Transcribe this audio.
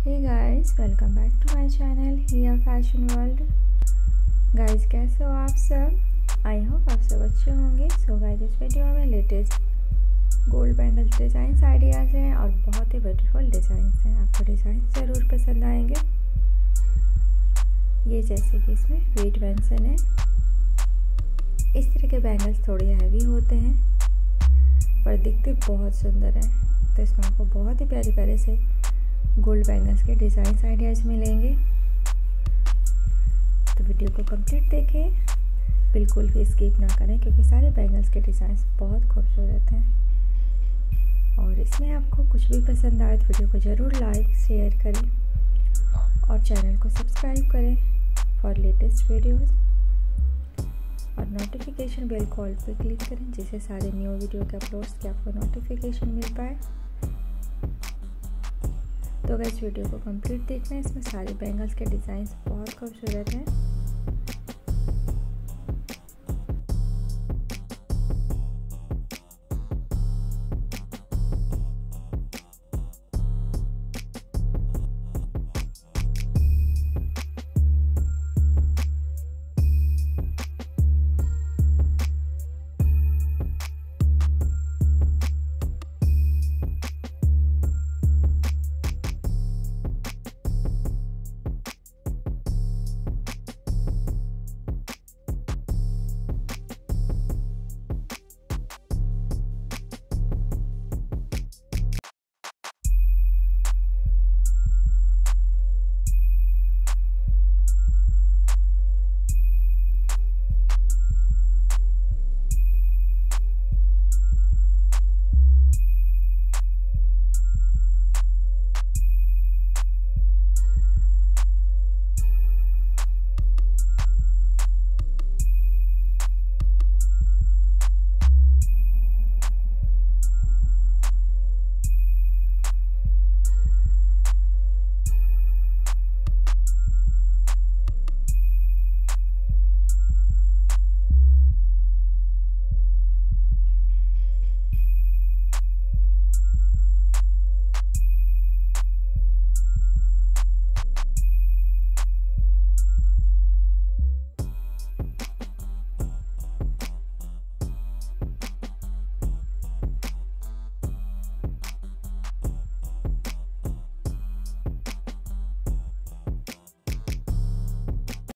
Hey guys, welcome back to my channel here fashion world. Guys, कैसे हो आप सब? आई होप आप सब अच्छे होंगे। सो गाइस, इस वीडियो में latest gold bangles designs ideas हैं और बहुत ही ब्यूटीफुल डिज़ाइंस हैं। आपको डिज़ाइन ज़रूर पसंद आएंगे। ये जैसे कि इसमें वेट मेंशन है। इस तरह के बैंगल्स थोड़े हैवी होते हैं पर दिखते बहुत सुंदर हैं। तो इसमें आपको बहुत ही प्यारे प्यारे से गोल्ड बैंगल्स के डिज़ाइंस आइडियाज़ मिलेंगे। तो वीडियो को कंप्लीट देखें, बिल्कुल भी स्किप ना करें क्योंकि सारे बैंगल्स के डिज़ाइंस बहुत खूबसूरत हैं। और इसमें आपको कुछ भी पसंद आए तो वीडियो को ज़रूर लाइक शेयर करें और चैनल को सब्सक्राइब करें फॉर लेटेस्ट वीडियोज़ और नोटिफिकेशन बेल कॉल पर क्लिक करें जिससे सारे न्यू वीडियो के अपलोड्स की आपको नोटिफिकेशन मिल पाए। तो अगर इस वीडियो को कंप्लीट देखना है, इसमें सारे बैंगल्स के डिज़ाइंस बहुत खूबसूरत हैं।